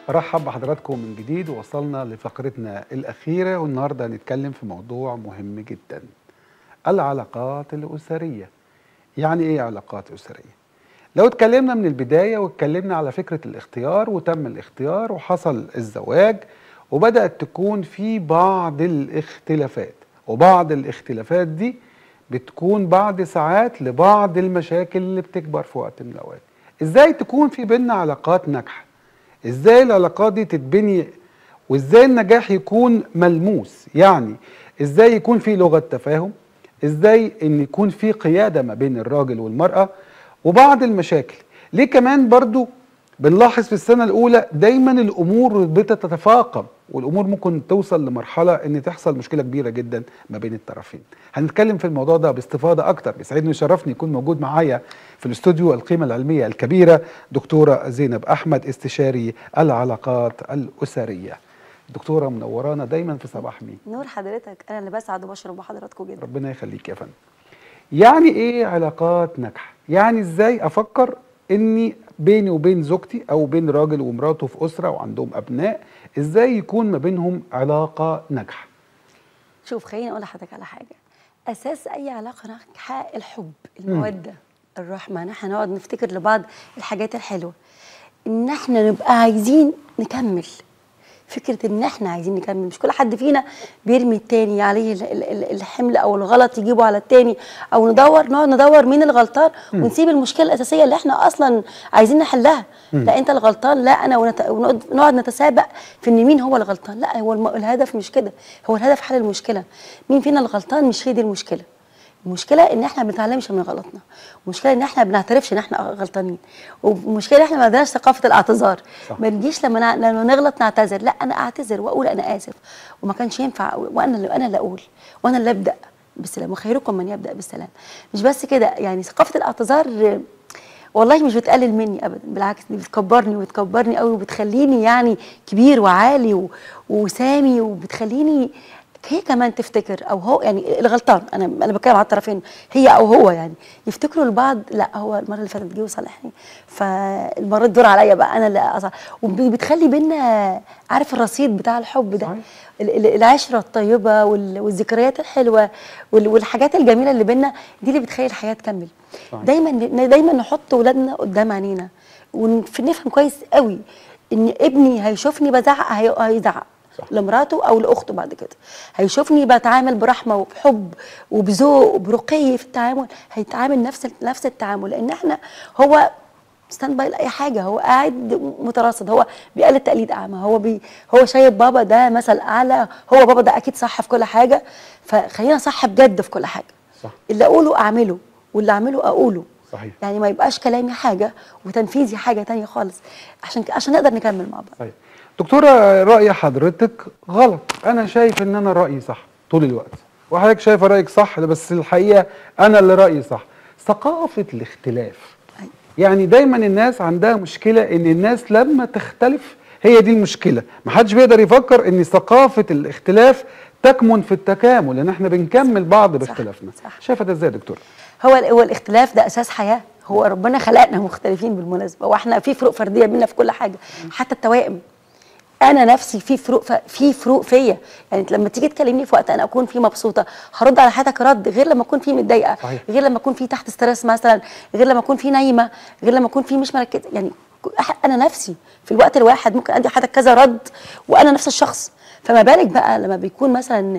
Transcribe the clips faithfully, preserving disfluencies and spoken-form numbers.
برحب بحضراتكم من جديد، ووصلنا لفقرتنا الأخيرة، والنهاردة هنتكلم في موضوع مهم جدا: العلاقات الأسرية. يعني إيه علاقات أسرية؟ لو اتكلمنا من البداية واتكلمنا على فكرة الاختيار، وتم الاختيار وحصل الزواج، وبدأت تكون في بعض الاختلافات، وبعض الاختلافات دي بتكون بعد ساعات لبعض المشاكل اللي بتكبر في وقت من الأوقات. إزاي تكون في بيننا علاقات ناجحة؟ ازاي العلاقات دي تتبني؟ وازاي النجاح يكون ملموس؟ يعني ازاي يكون في لغة تفاهم؟ ازاي ان يكون في قيادة ما بين الراجل والمرأة؟ وبعض المشاكل ليه كمان برضو بنلاحظ في السنة الأولى دايما الأمور بتتفاقم، والأمور ممكن توصل لمرحلة إن تحصل مشكلة كبيرة جدا ما بين الطرفين. هنتكلم في الموضوع ده باستفاضة أكتر. بيسعدني ويشرفني يكون موجود معايا في الاستوديو القيمة العلمية الكبيرة دكتورة زينب أحمد، استشاري العلاقات الأسرية. دكتورة منورانا دايما في صباح مين. نور حضرتك، أنا اللي بسعد وبشرب بحضراتكم جدا. ربنا يخليك يا فندم. يعني ايه علاقات ناجحه؟ يعني ازاي افكر اني بيني وبين زوجتي او بين راجل ومراته في اسره وعندهم ابناء، ازاي يكون ما بينهم علاقه ناجحه؟ شوف، خليني اقول لحضرتك على حاجه. اساس اي علاقه ناجحه الحب، الموده، م. الرحمه، ان احنا نقعد نفتكر لبعض الحاجات الحلوه، ان احنا نبقى عايزين نكمل. فكره ان احنا عايزين نكمل، مش كل حد فينا بيرمي التاني عليه الحمل او الغلط يجيبه على التاني، او ندور نقعد ندور مين الغلطان ونسيب المشكله الاساسيه اللي احنا اصلا عايزين نحلها. م. لا انت الغلطان، لا انا، ونقعد نتسابق في ان مين هو الغلطان. لا، هو الهدف مش كده، هو الهدف حل المشكله. مين فينا الغلطان؟ مش هي دي المشكله. المشكله ان احنا ما بنتعلمش من غلطنا، المشكله ان احنا ما بنعترفش ان احنا غلطانين، والمشكله ان احنا ما عندناش ثقافه الاعتذار. ما نجيش لما لما نغلط نعتذر، لا انا اعتذر واقول انا اسف وما كانش ينفع، وانا اللي انا اللي اقول وانا اللي ابدا بالسلام، وخيركم من يبدا بالسلام. مش بس كده، يعني ثقافه الاعتذار والله مش بتقلل مني ابدا، بالعكس دي بتكبرني وبتكبرني قوي، وبتخليني يعني كبير وعالي و... وسامي، وبتخليني هي كمان تفتكر، او هو يعني الغلطان، انا انا بتكلم على الطرفين، هي او هو، يعني يفتكروا لبعض لا هو المره اللي فاتت جه وصالحني، فالمره الدور عليا بقى انا اللي أصح. وبتخلي بينا عارف الرصيد بتاع الحب ده، العشره الطيبه والذكريات الحلوه والحاجات الجميله اللي بينا دي اللي بتخلي الحياه تكمل. دايما دايما نحط اولادنا قدام عينينا، ونفهم كويس قوي ان ابني هيشوفني بزعق هيزعق لمراته او لاخته، بعد كده هيشوفني بتعامل برحمه وبحب وبذوق وبرقي في التعامل، هيتعامل نفس نفس التعامل، لان احنا هو ستاند باي لاي حاجه، هو قاعد متراصد، هو بيقلد تقليد اعمى، هو بي هو شايف بابا ده مثل اعلى، هو بابا ده اكيد صح في كل حاجه، فخلينا صح بجد في كل حاجه. صح. اللي اقوله اعمله، واللي اعمله اقوله. صحيح. يعني ما يبقاش كلامي حاجه وتنفيذي حاجه تانية خالص، عشان عشان نقدر نكمل مع بعض. صحيح. دكتورة، رأي حضرتك غلط، أنا شايف إن أنا رأيي صح طول الوقت، وحضرتك شايفة رأيك صح، بس الحقيقة أنا اللي رأيي صح. ثقافة الاختلاف. أي. يعني دايما الناس عندها مشكلة إن الناس لما تختلف هي دي المشكلة، محدش بيقدر يفكر إن ثقافة الاختلاف تكمن في التكامل، لأن احنا بنكمل بعض باختلافنا. شايفة ده إزاي يا دكتورة؟ هو هو الاختلاف ده أساس حياة، هو ربنا خلقنا مختلفين بالمناسبة، واحنا في فروق فردية بينا في كل حاجة، حتى التوائم. انا نفسي في فروق في فروق فيا، يعني لما تيجي تكلمني في وقت انا اكون فيه مبسوطه هرد على حياتك رد غير لما اكون فيه متضايقه، غير لما اكون فيه تحت ستريس مثلا، غير لما اكون فيه نايمه، غير لما اكون فيه مش مركزه. يعني انا نفسي في الوقت الواحد ممكن ادي حياتك كذا رد وانا نفس الشخص، فما بالك بقى لما بيكون مثلا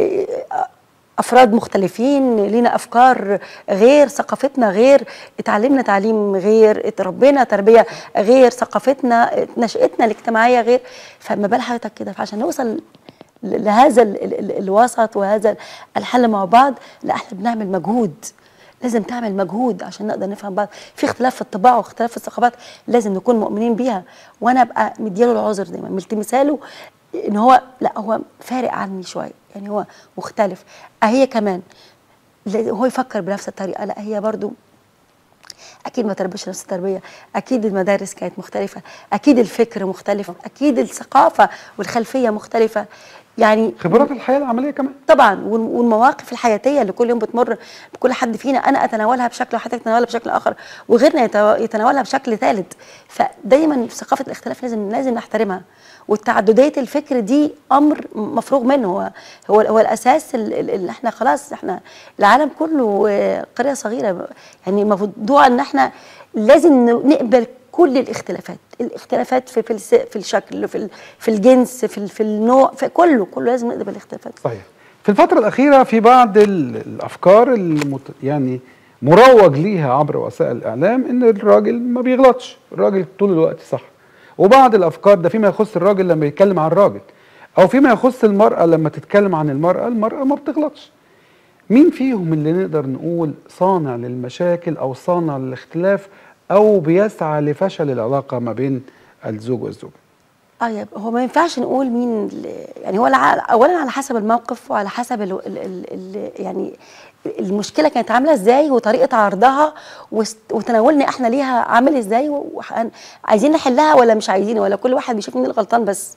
افراد مختلفين، لينا افكار غير، ثقافتنا غير، اتعلمنا تعليم غير، اتربينا تربيه غير، ثقافتنا نشأتنا الاجتماعيه غير، فما بال حضرتك كده. فعشان نوصل لهذا ال ال ال الوسط وهذا الحل مع بعض، لا احنا بنعمل مجهود، لازم تعمل مجهود عشان نقدر نفهم بعض. في اختلاف في الطباع واختلاف في الثقافات لازم نكون مؤمنين بيها، وانا ابقى مدياله العذر دايما، ملتمساله ان هو لا هو فارق عني شويه، يعني هو مختلف، هي كمان هو يفكر بنفس الطريقه، لا هي برضو اكيد ما تربيش نفس التربيه، اكيد المدارس كانت مختلفه، اكيد الفكر مختلف، اكيد الثقافه والخلفيه مختلفه، يعني خبرات الحياه العمليه كمان طبعا، وال- والمواقف الحياتيه اللي كل يوم بتمر بكل حد فينا، انا اتناولها بشكل وحضرتك تتناولها بشكل اخر وغيرنا يتوا- يتناولها بشكل ثالث. فدايما ثقافه الاختلاف لازم لازم نحترمها، والتعدديه الفكر دي امر مفروغ منه. هو هو, هو الاساس ال- ال- اللي احنا خلاص احنا العالم كله آه، قريه صغيره. يعني موضوع ان احنا لازم ن- نقبل كل الاختلافات، الاختلافات في في, الس- في الشكل، في ال- في الجنس، في ال- في النوع، في كله كله لازم نقبل الاختلافات. صحيح. في الفترة الأخيرة في بعض ال- الأفكار المت... يعني مروج ليها عبر وسائل الإعلام إن الراجل ما بيغلطش، الراجل طول الوقت صح. وبعض الأفكار ده فيما يخص الراجل لما يتكلم عن الراجل، أو فيما يخص المرأة لما تتكلم عن المرأة، المرأة ما بتغلطش. مين فيهم اللي نقدر نقول صانع للمشاكل أو صانع للاختلاف أو بيسعى لفشل العلاقة ما بين الزوج والزوجة؟ اه يب- هو ما ينفعش نقول مين ال- يعني هو الع- اولا على حسب الموقف وعلى حسب ال ال ال ال يعني المشكله كانت عامله ازاي وطريقه عرضها وست- وتناولنا احنا ليها عامل ازاي، وح- عايزين نحلها ولا مش عايزين، ولا كل واحد بيشوف مين الغلطان بس.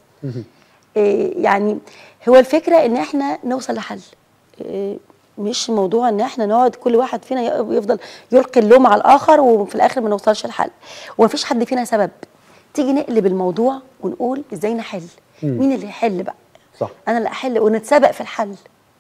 إيه يعني هو الفكره ان احنا نوصل لحل. إيه مش موضوع ان احنا نقعد كل واحد فينا ي- يفضل يلقي اللوم على الاخر وفي الاخر ما نوصلش لحل، ومفيش حد فينا سبب. تيجي نقلب الموضوع ونقول ازاي نحل. مم. مين اللي يحل بقى؟ صح. انا اللي احل ونتسابق في الحل.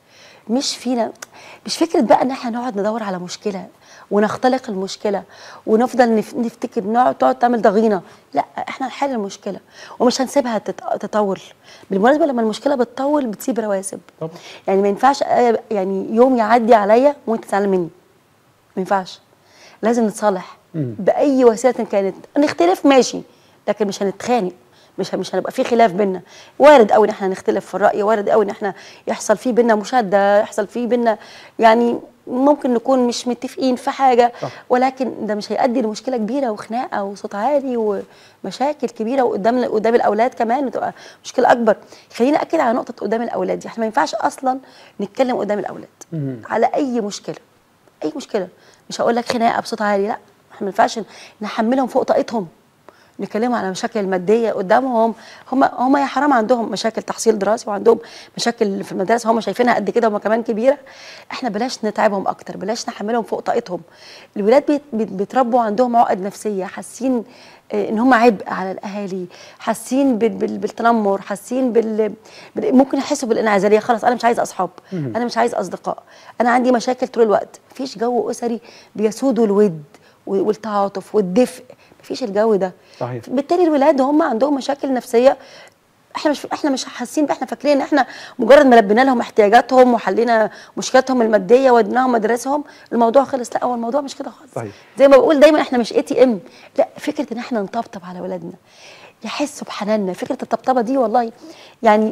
مش فينا، مش فكره بقى ان احنا نقعد ندور على مشكله ونختلق المشكله ونفضل نف- نفتكر نقعد تقعد تعمل ضغينه. لا، احنا نحل المشكله ومش هنسيبها تت- تطول. بالمناسبه لما المشكله بتطول بتسيب رواسب. طبعا. يعني ما ينفعش آه، يعني يوم يعدي عليا وانت تزعل مني، ما ينفعش. لازم نتصالح مم. باي وسيله كانت. نختلف ماشي، لكن مش هنتخانق، مش مش هنبقى في خلاف بينا. وارد قوي ان احنا نختلف في الراي، وارد قوي ان احنا يحصل في بينا مشاده، يحصل في بينا يعني ممكن نكون مش متفقين في حاجه. صح. ولكن ده مش هيؤدي لمشكله كبيره وخناقه وصوت عالي ومشاكل كبيره وقدام قدام الاولاد كمان، وتبقى مشكله اكبر. خلينا اكد على نقطه قدام الاولاد دي، احنا ما ينفعش اصلا نتكلم قدام الاولاد مم. على اي مشكله. اي مشكله، مش هقول لك خناقه بصوت عالي، لا، احنا ما ينفعش نحملهم فوق طاقتهم. نتكلموا على مشاكل الماديه قدامهم، هم هم يا حرام عندهم مشاكل تحصيل دراسي وعندهم مشاكل في المدرسه هم شايفينها قد كده هم كمان كبيره. احنا بلاش نتعبهم اكتر، بلاش نحملهم فوق طاقتهم. الولاد بيت بيت بيتربوا عندهم عقد نفسيه، حاسين آه، ان هم عبء على الاهالي، حاسين بال- بال- بالتنمر، حاسين بال بال- ممكن يحسوا بالانعزاليه. خلاص انا مش عايز اصحاب، انا مش عايز اصدقاء، انا عندي مشاكل طول الوقت. مفيش جو اسري بيسود الود والتعاطف والدفء، مفيش الجو ده. صحيح. بالتالي الولاد هم عندهم مشاكل نفسيه. احنا مش احنا مش حاسين، احنا فاكرين ان احنا مجرد ما لبينا لهم احتياجاتهم وحلينا مشكلاتهم الماديه وديناهم مدارسهم الموضوع خلص. لا، هو الموضوع مش كده خالص. صحيح. زي ما بقول دايما احنا مش اي تي ام. لا، فكره ان احنا نطبطب على ولادنا يحسوا بحناننا. فكره الطبطبه دي والله يعني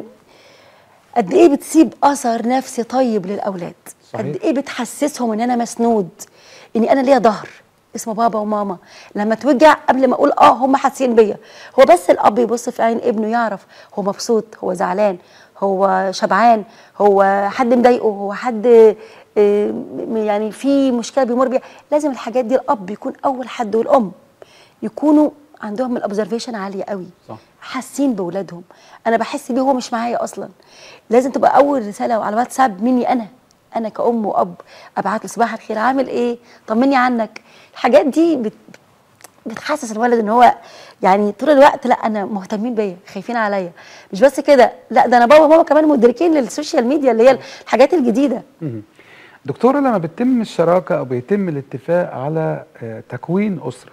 قد ايه بتسيب اثر نفسي طيب للاولاد. صحيح. قد ايه بتحسسهم ان انا مسنود، اني انا ليا ظهر اسمه بابا وماما. لما توجع قبل ما اقول اه هم حاسين بيا. هو بس الاب يبص في عين ابنه يعرف هو مبسوط، هو زعلان، هو شبعان، هو حد مضايقه، هو حد آه، م- يعني في مشكله بيمر بيها. لازم الحاجات دي الاب يكون اول حد، والام يكونوا عندهم الاوبزرفيشن عاليه قوي. صح. حاسين باولادهم. انا بحس بيه هو مش معايا اصلا. لازم تبقى اول رساله على الواتساب مني انا انا كأم وأب، ابعت له صباح الخير، عامل ايه، طمني عنك. الحاجات دي بت بتحسس الولد ان هو يعني طول الوقت لا انا مهتمين بيا، خايفين عليا. مش بس كده، لا ده انا بابا وماما كمان مدركين للسوشيال ميديا اللي هي الحاجات الجديده. مهم. دكتورة، لما بيتم الشراكة أو بيتم الاتفاق على آه، تكوين أسرة،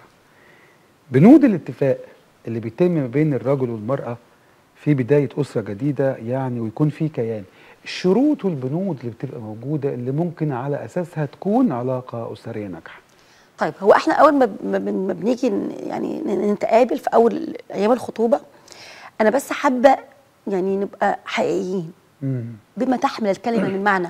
بنود الاتفاق اللي بيتم ما بين الرجل والمرأة في بداية أسرة جديدة يعني ويكون في كيان، الشروط والبنود اللي بتبقى موجودة اللي ممكن على أساسها تكون علاقة أسرية ناجحة. طيب هو احنا اول ما ب- ما بن- ما بنيجي ن- يعني ن- نتقابل في اول ايام الخطوبه، انا بس حابه يعني نبقى حقيقيين مم. بما تحمل الكلمه من معنى.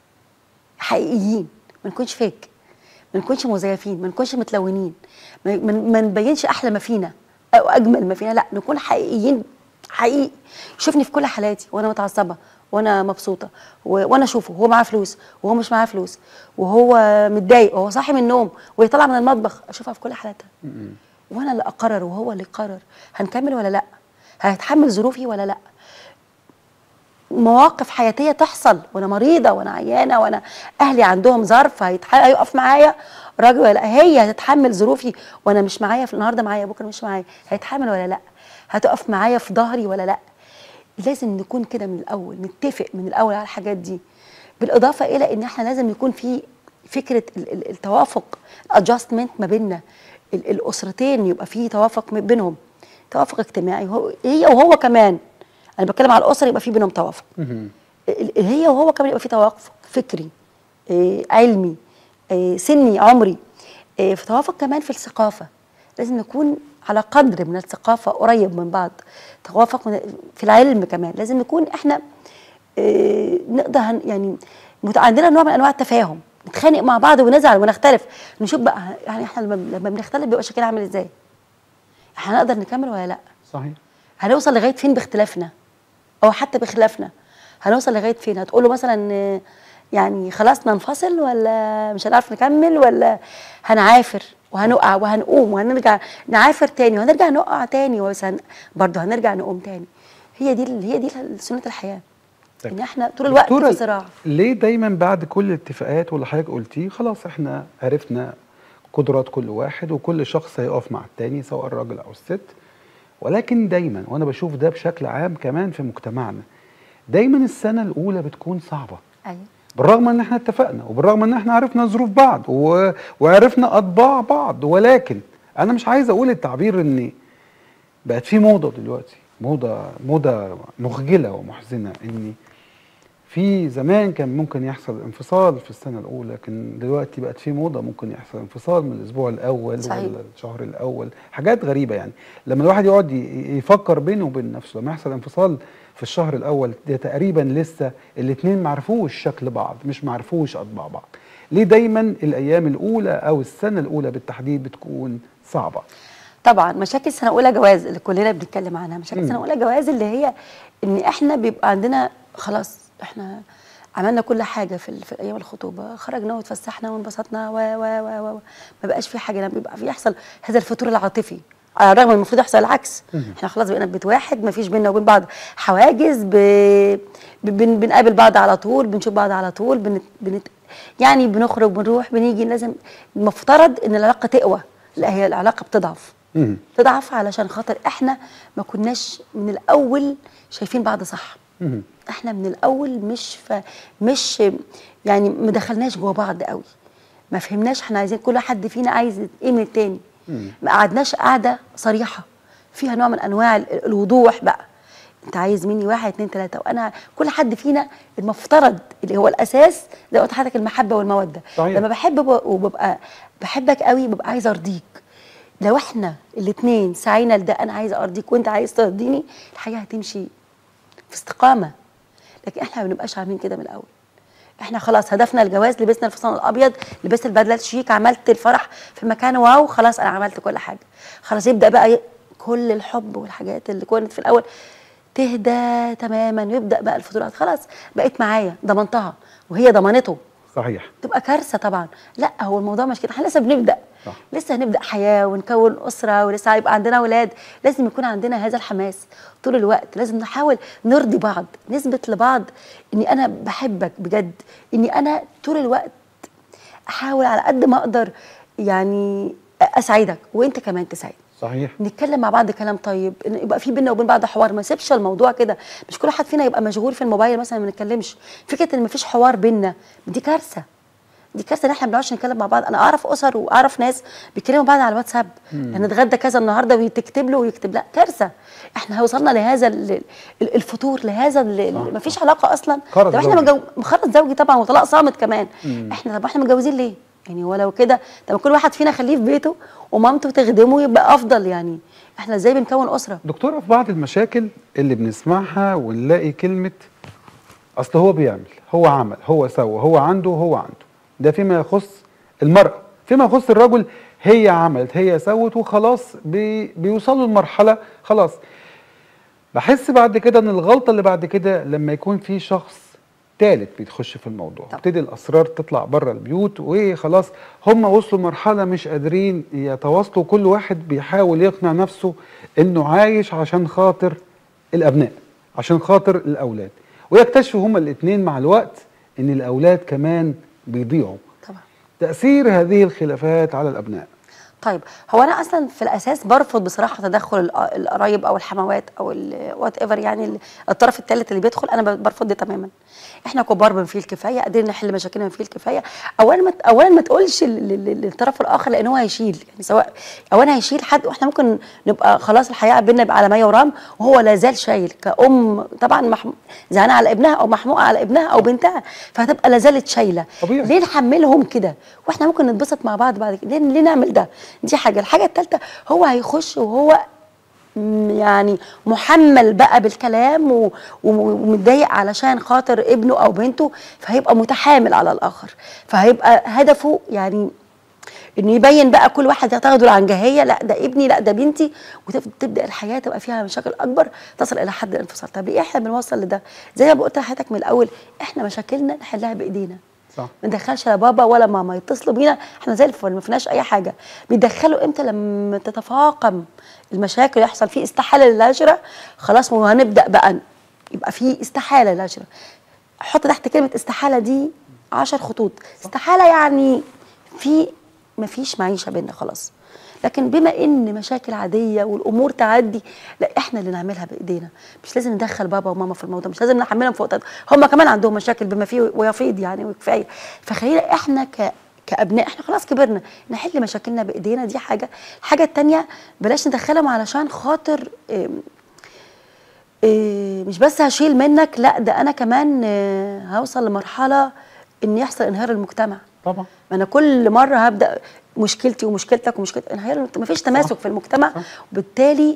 حقيقيين، ما نكونش فيك، ما نكونش مزيفين، ما نكونش متلونين، ما ما- ما نبينش احلى ما فينا او اجمل ما فينا. لا، نكون حقيقيين. حقيقي شوفني في كل حالاتي وانا متعصبه وانا مبسوطه و- وانا اشوفه وهو معاه فلوس وهو مش معاه فلوس وهو متضايق وهو صاحي من النوم وهي طالعه من المطبخ، اشوفها في كل حالاتها. مم. وانا اللي اقرر وهو اللي يقرر هنكمل ولا لا، هيتحمل ظروفي ولا لا. مواقف حياتيه تحصل وانا مريضه وانا عيانه وانا اهلي عندهم ظرف هيتح- هيقف معايا راجل ولا لأ؟ هي هتتحمل ظروفي وانا مش معايا في النهارده معايا بكره مش معايا، هيتحمل ولا لا؟ هتقف معايا في ظهري ولا لا؟ لازم نكون كده من الاول، نتفق من الاول على الحاجات دي. بالاضافه الى ان احنا لازم يكون في فكره ال- ال- التوافق، الادجستمنت ما بيننا ال- الاسرتين، يبقى في توافق ما بينهم، توافق اجتماعي. هو هي وهو كمان، انا بتكلم على الاسره يبقى في بينهم توافق، مهم. ال- ال- هي وهو كمان يبقى في توافق فكري، آه، علمي، آه، سني، عمري، آه، في توافق كمان في الثقافه. لازم نكون على قدر من الثقافه قريب من بعض، توافق من- في العلم كمان. لازم نكون احنا آه، نقدر هن- يعني مت- عندنا نوع من انواع التفاهم، نتخانق مع بعض ونزعل ونختلف، نشوف بقى يعني احنا لما لما بنختلف بيبقى شكلنا عامل ازاي، احنا هنقدر نكمل ولا لا، صحيح. هنوصل لغايه فين باختلافنا او حتى بخلافنا، هنوصل لغايه فين؟ هتقول له مثلا آه، يعني خلاص ننفصل ولا مش هنعرف نكمل، ولا هنعافر وهنقع وهنقوم وهنرجع نعافر تاني وهنرجع نقع تاني، بس هن... برضه هنرجع نقوم تاني. هي دي ال- هي دي سنة الحياة، طيب. ان احنا طول الوقت دكتورة، في صراع. ليه دايما بعد كل الاتفاقات واللي حضرتك قلتيه خلاص احنا عرفنا قدرات كل واحد وكل شخص هيقف مع التاني سواء الراجل او الست، ولكن دايما وانا بشوف ده بشكل عام كمان في مجتمعنا، دايما السنة الأولى بتكون صعبة، ايوه بالرغم ان احنا اتفقنا وبالرغم ان احنا عرفنا ظروف بعض و... وعرفنا اطباع بعض، ولكن انا مش عايز اقول التعبير ان بقت في موضة دلوقتي، موضة موضة مخجلة ومحزنة، ان في زمان كان ممكن يحصل انفصال في السنة الأولى، لكن دلوقتي بقت في موضة ممكن يحصل انفصال من الأسبوع الأول صحيح. ولا الشهر الأول، حاجات غريبة يعني. لما الواحد يقعد ي- يفكر بينه وبين نفسه، لما يحصل انفصال في الشهر الأول ده تقريبا لسه الاتنين معرفوش شكل بعض، مش معرفوش أطباع بعض. ليه دايما الأيام الأولى أو السنة الأولى بالتحديد بتكون صعبة؟ طبعا مشاكل سنه اولى جواز اللي كلنا بنتكلم عنها، مشاكل مم. سنه اولى جواز اللي هي ان احنا بيبقى عندنا خلاص احنا عملنا كل حاجه في, ال- في ايام الخطوبه، خرجنا واتفسحنا وانبسطنا و و و و ما بقاش في حاجه، لما بيبقى في يحصل هذا الفتور العاطفي، على الرغم من المفروض يحصل العكس. مم. احنا خلاص بقينا في بيت واحد، ما فيش بيننا وبين بعض حواجز، ب... ب... بن... بنقابل بعض على طول، بنشوف بعض على طول، بنت... بنت... يعني بنخرج بنروح بنيجي. لازم المفترض ان العلاقه تقوى، لا هي العلاقه بتضعف. مم. تضعف علشان خاطر احنا ما كناش من الاول شايفين بعض صح. مم. احنا من الاول مش ف... مش يعني ما دخلناش جوه بعض قوي، ما فهمناش احنا عايزين كل حد فينا عايز ايه من التاني، مم. ما قعدناش قعده صريحه فيها نوع من انواع ال- الوضوح بقى، انت عايز مني واحد اتنين تلاته، وانا كل حد فينا المفترض اللي هو الاساس زي ما قلت لحضرتك المحبه والموده. صحيح. لما بحب ب- وببقى بحبك قوي ببقى عايزه ارضيك، لو احنا الاثنين سعينا لده، انا عايزه ارضيك وانت عايز ترضيني، الحياه هتمشي في استقامه. لكن احنا ما بنبقاش عاملين كده من الاول، احنا خلاص هدفنا الجواز، لبسنا الفستان الابيض، لبست البدله الشيك، عملت الفرح في مكان واو، خلاص انا عملت كل حاجه، خلاص يبدا بقى ي- كل الحب والحاجات اللي كانت في الاول تهدى تماما، ويبدا بقى الفتورات، خلاص بقيت معايا ضمنتها وهي ضمنته، صحيح. تبقى كارثه طبعا. لا هو الموضوع مش كده، احنا لسه بنبدا، صح. لسه هنبدا حياه ونكون اسره ولسه هيبقى عندنا اولاد، لازم يكون عندنا هذا الحماس طول الوقت، لازم نحاول نرضي بعض، نثبت لبعض اني انا بحبك بجد، اني انا طول الوقت احاول على قد ما اقدر يعني اسعدك وانت كمان تسعد. صحيح. نتكلم مع بعض كلام طيب، إن يبقى في بينا وبين بعض حوار، ما نسيبش الموضوع كده، مش كل واحد فينا يبقى مشغول في الموبايل مثلا ما نتكلمش. فكره ان ما فيش حوار بينا دي كارثه، دي كارثه ان احنا ما بنقعدش نتكلم مع بعض. انا اعرف اسر واعرف ناس بيتكلموا بعض على الواتساب، هنتغدى كذا النهارده وتكتب له ويكتب، لا كارثه. احنا وصلنا لهذا ال- ال- الفتور، لهذا ما فيش علاقه اصلا. خرط طب احنا زوجي. مجو... خرط زوجي طبعا وطلاق صامت كمان. مم. احنا طب احنا متجوزين ليه؟ يعني ولو كده طب كل واحد فينا خليه في بيته ومامته تخدمه يبقى افضل. يعني احنا ازاي بنكون اسره؟ دكتورة، في بعض المشاكل اللي بنسمعها ونلاقي كلمة أصل هو بيعمل، هو عمل، هو سوى، هو عنده، هو عنده، ده فيما يخص المرأة. فيما يخص الرجل هي عملت، هي سوت، وخلاص بي بيوصلوا لمرحلة خلاص. بحس بعد كده ان الغلطة اللي بعد كده لما يكون في شخص ثالث بيتخش في الموضوع، تبتدي الاسرار تطلع بره البيوت، وخلاص هم وصلوا مرحله مش قادرين يتواصلوا، كل واحد بيحاول يقنع نفسه انه عايش عشان خاطر الابناء، عشان خاطر الاولاد، ويكتشفوا هما الاثنين مع الوقت ان الاولاد كمان بيضيعوا. طبعا. تاثير هذه الخلافات على الابناء. طيب هو انا اصلا في الاساس برفض بصراحه تدخل الق- القرايب او الحموات او وات ايفر، يعني ال- الطرف الثالث اللي بيدخل، انا ب- برفض ده تماما. احنا كبار بما فيه الكفايه، قادرين نحل مشاكلنا بما فيه الكفايه. اولا ما ت- اولا ما تقولش لل- لل- للطرف الاخر، لان هو هيشيل، يعني سواء اولا هيشيل حد، واحنا ممكن نبقى خلاص الحياه بينا يبقى على ميه ورام، وهو لا زال شايل كأم طبعا محم... زعلانه على ابنها او محموقه على ابنها او بنتها، فهتبقى لا زالت شايله. طبيعي. ليه نحملهم كده واحنا ممكن نتبسط مع بعض بعد كده؟ ليه, ليه نعمل ده؟ دي حاجه. الحاجه الثالثه، هو هيخش وهو م- يعني محمل بقى بالكلام و- و- ومتضايق علشان خاطر ابنه او بنته، فهيبقى متحامل على الاخر، فهيبقى هدفه يعني انه يبين بقى كل واحد يعتقد العنجهيه، لا ده ابني، لا ده بنتي، وتبدا الحياه تبقى فيها مشاكل اكبر تصل الى حد الانفصال. طب ليه احنا بنوصل لده؟ زي ما قلت لحضرتك من الاول، احنا مشاكلنا نحلها بايدينا. صح. ما ندخلش لا بابا ولا ماما، يتصلوا بينا احنا زي الفل ما فيناش اي حاجه. بيدخلوا امتى؟ لما تتفاقم المشاكل، يحصل في استحاله للهجره، خلاص وهنبدا بقى يبقى في استحاله للهجره. حط تحت كلمه استحاله دي عشر خطوط. استحاله يعني في ما فيش معيشه بينا خلاص. لكن بما ان مشاكل عاديه والامور تعدي، لا احنا اللي نعملها بايدينا، مش لازم ندخل بابا وماما في الموضوع، مش لازم نحملهم فوق طاقتهم. هم كمان عندهم مشاكل بما فيه ويفيض يعني وكفايه. فخلينا احنا ك كابناء، احنا خلاص كبرنا، نحل مشاكلنا بايدينا. دي حاجه. الحاجه الثانيه، بلاش ندخلهم علشان خاطر إيه إيه مش بس هشيل منك، لا ده انا كمان إيه هوصل لمرحله ان يحصل انهيار المجتمع. طبعا. ما انا كل مره هبدا مشكلتي ومشكلتك ومشكلتك، انهيار، ما فيش تماسك في المجتمع، وبالتالي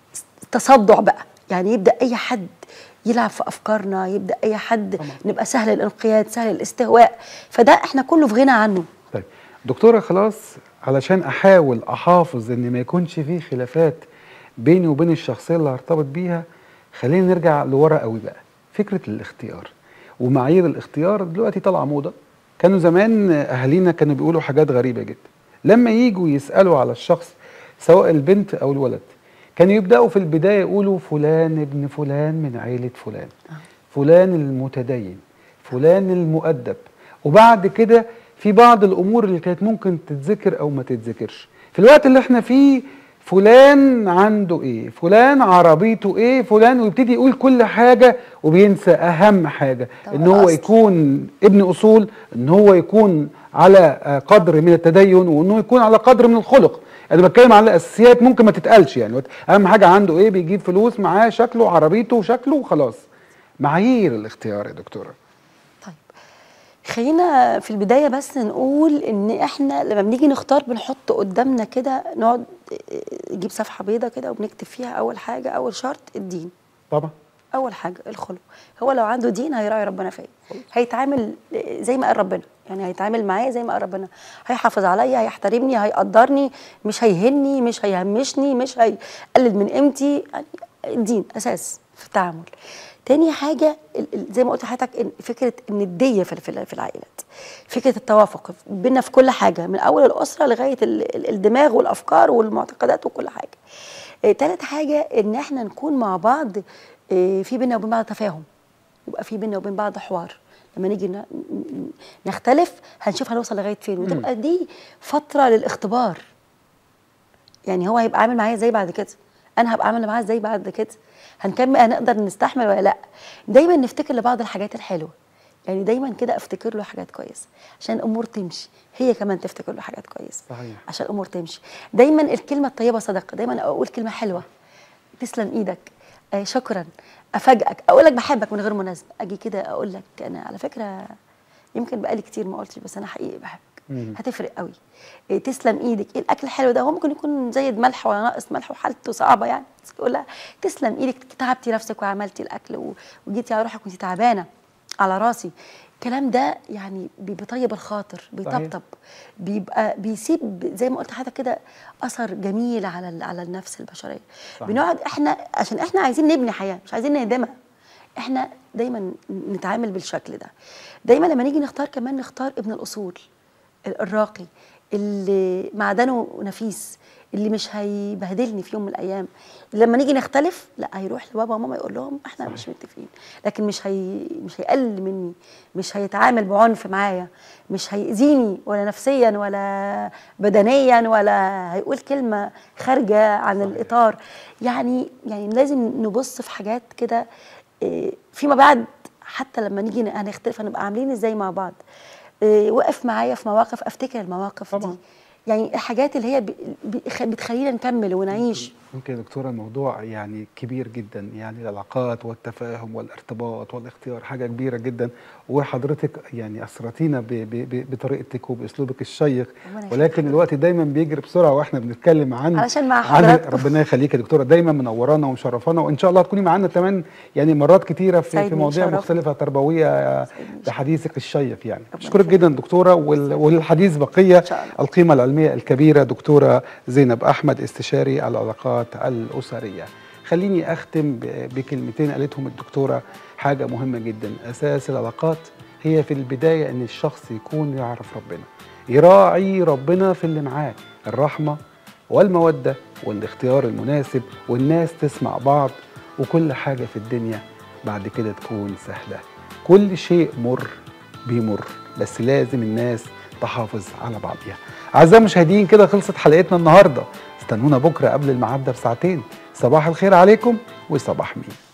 تصدع بقى، يعني يبدا اي حد يلعب في افكارنا، يبدا اي حد طبعا. نبقى سهل الانقياد، سهل الاستهواء، فده احنا كله في غنى عنه. طيب دكتوره، خلاص علشان احاول احافظ ان ما يكونش فيه خلافات بيني وبين الشخصيه اللي هرتبط بيها، خلينا نرجع لورا قوي بقى. فكره الاختيار ومعايير الاختيار دلوقتي طالعه موضه. كانوا زمان اهالينا كانوا بيقولوا حاجات غريبه جدا لما يجوا يسالوا على الشخص، سواء البنت او الولد، كانوا يبداوا في البدايه يقولوا فلان ابن فلان من عيله فلان، فلان المتدين، فلان المؤدب، وبعد كده في بعض الامور اللي كانت ممكن تتذكر او ما تتذكرش. في الوقت اللي احنا فيه فلان عنده ايه، فلان عربيته ايه، فلان، ويبتدي يقول كل حاجه وبينسى اهم حاجه، ان هو يكون ابن اصول، ان هو يكون على قدر من التدين، وانه يكون على قدر من الخلق. انا بتكلم على الاساسيات ممكن ما تتقالش، يعني اهم حاجه عنده ايه، بيجيب فلوس، معاه شكله، عربيته وشكله وخلاص. معايير الاختيار يا دكتوره. طيب خلينا في البدايه بس نقول ان احنا لما بنيجي نختار بنحط قدامنا كده، نقعد نجيب صفحه بيضاء كده وبنكتب فيها اول حاجه، اول شرط الدين. طبعا. اول حاجه الخلق. هو لو عنده دين هيراعي ربنا فيا، هيتعامل زي ما قال ربنا، يعني هيتعامل معايا زي ما قال ربنا، هيحافظ عليا، هيحترمني، هيقدرني، مش هيهني، مش هيهمشني، مش هيقلل من قيمتي. يعني الدين اساس في التعامل. تاني حاجه زي ما قلت لحضرتك، فكره النديه في في العائلات، فكره التوافق بينا في كل حاجه، من اول الاسره لغايه الدماغ والافكار والمعتقدات وكل حاجه. تالت حاجه ان احنا نكون مع بعض في بينا وبين بعض تفاهم، يبقى في بينا وبين بعض حوار. لما نيجي نختلف هنشوف هنوصل لغايه فين، وتبقى دي فتره للاختبار. يعني هو هيبقى عامل معايا ازاي بعد كده، انا هبقى عامل معاه ازاي بعد كده، هنكمل، هنقدر نستحمل ولا لا. دايما نفتكر لبعض الحاجات الحلوه، يعني دايما كده افتكر له حاجات كويسه عشان الامور تمشي، هي كمان تفتكر له حاجات كويسه صحيح. عشان الامور تمشي. دايما الكلمه الطيبه صدقه، دايما اقول كلمه حلوه، تسلم ايدك، آه شكرا، افاجئك، اقول لك بحبك من غير مناسبه، اجي كده اقول لك انا على فكره يمكن بقالي كتير ما قلتش بس انا حقيقي بحبك. مم. هتفرق قوي. إيه تسلم ايدك، ايه الاكل الحلو ده، هو ممكن يكون زايد ملح ولا ناقص ملح وحالته صعبه، يعني تقول لها تسلم ايدك، تعبتي نفسك وعملتي الاكل وجيتي على روحك وانت تعبانه، على راسي. الكلام ده يعني بيطيب الخاطر، بيطبطب، بيبقى بيسيب زي ما قلت لحضرتك كده اثر جميل على على النفس البشريه. صحيح. بنقعد احنا عشان احنا عايزين نبني حياه، مش عايزين نهدمها. احنا دايما نتعامل بالشكل ده. دايما لما نيجي نختار كمان نختار ابن الاصول الراقي اللي معدنه نفيس، اللي مش هيبهدلني في يوم من الايام. لما نيجي نختلف لا، هيروح لبابا وماما يقول لهم احنا صحيح. مش متفقين، لكن مش هي مش هيقلل مني، مش هيتعامل بعنف معايا، مش هيأذيني ولا نفسيا ولا بدنيا، ولا هيقول كلمه خارجه عن صحيح. الاطار. يعني يعني لازم نبص في حاجات كده فيما بعد، حتى لما نيجي هنختلف هنبقى عاملين ازاي مع بعض. وقف معايا في مواقف، افتكر المواقف طبعا. دي يعني الحاجات اللي هي بتخلينا نكمل ونعيش. ممكن يا دكتوره الموضوع يعني كبير جدا، يعني العلاقات والتفاهم والارتباط والاختيار حاجه كبيره جدا، وحضرتك يعني اسرتينا بطريقتك وباسلوبك الشيق، ولكن الوقت دايما بيجري بسرعه واحنا بنتكلم عن علشان مع حضرتك. ربنا يخليك يا دكتوره، دايما منورانا ومشرفانا، وان شاء الله هتكوني معانا كمان يعني مرات كتيره في, في مواضيع مختلفه تربويه بحديثك الشيق. يعني اشكرك جدا دكتوره، والحديث بقيه. القيمه العلميه الكبيره دكتوره زينب احمد، استشاري العلاقات الأسرية. خليني أختم بكلمتين قالتهم الدكتورة، حاجة مهمة جدا. أساس العلاقات هي في البداية أن الشخص يكون يعرف ربنا، يراعي ربنا في اللي معاه، الرحمة والمودة والاختيار المناسب، والناس تسمع بعض، وكل حاجة في الدنيا بعد كده تكون سهلة. كل شيء مر بيمر، بس لازم الناس تحافظ على بعضها. أعزائي المشاهدين، كده خلصت حلقتنا النهارده. استنونا بكره قبل الميعاد ده بساعتين. صباح الخير عليكم وصباح مين.